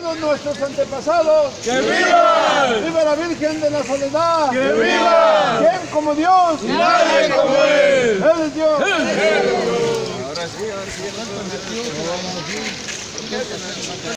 todos nuestros antepasados. ¡Que viva! ¡Viva la Virgen de la Soledad! ¡Que viva! ¿Quién como Dios? ¡Nadie como Él! Él es Dios. Ahora sí.